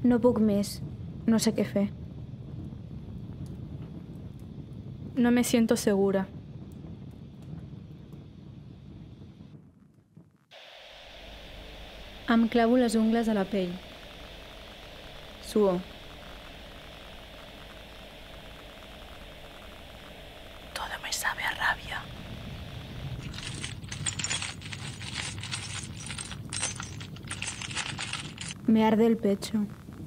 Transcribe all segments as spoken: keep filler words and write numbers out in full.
No puc més. No sé què fer. No me siento segura. Em clavo les ungles a la pell. Suor. Todo me sabe a rabia. Me arde el pecho.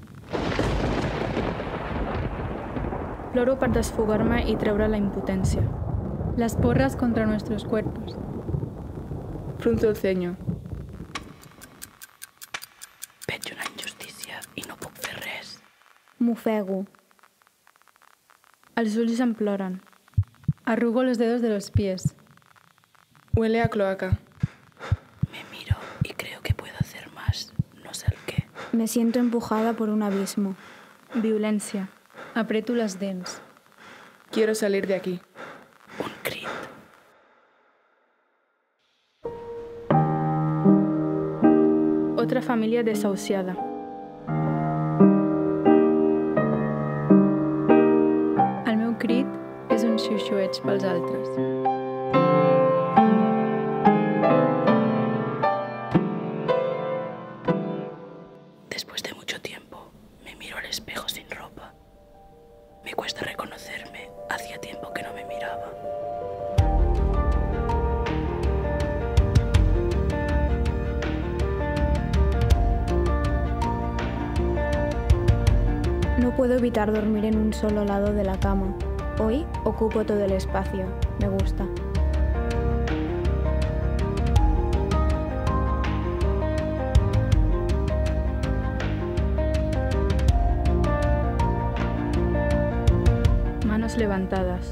Ploro per desfogar-me i treure la impotència. Las porras contra nuestros cuerpos. Frunzo el ceño. Veig una injustícia i no puc fer res. M'ofego. Els ulls em ploren. Arrugo los dedos de los pies. Huele a cloaca. Me miro y creo que puedo hacer más. No sé el qué. Me siento empujada por un abismo. Violència. Aprieto les dents. Quiero salir de aquí. Un crit. Otra família desahuciada. El meu crit és un xiuxiueig pels altres. Después de mucho tiempo, me miro al espejo sin ropa. Me cuesta reconocerme. Hacía tiempo que no me miraba. No puedo evitar dormir en un solo lado de la cama. Hoy ocupo todo el espacio. Me gusta. Manos levantadas.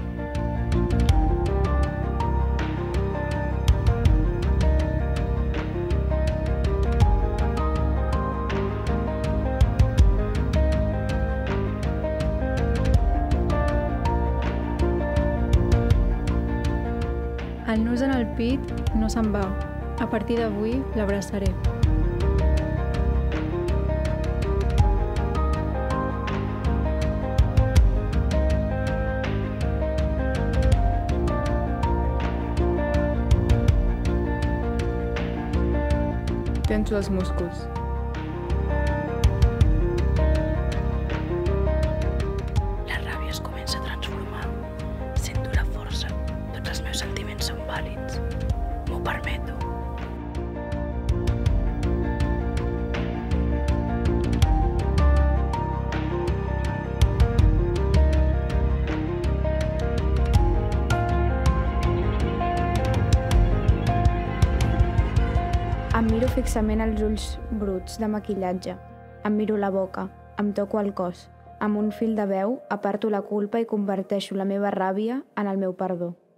El nus en el pit no se'n va. A partir d'avui l'abraçaré. Tenso els músculs. La ràbia es comença a transformar. Sento la força. Tots els meus sentiments són vàlids. M'ho permeto. Em miro fixament els ulls bruts de maquillatge. Em miro la boca. Em toco el cos. Amb un fil de veu aparto la culpa i converteixo la meva ràbia en el meu perdó.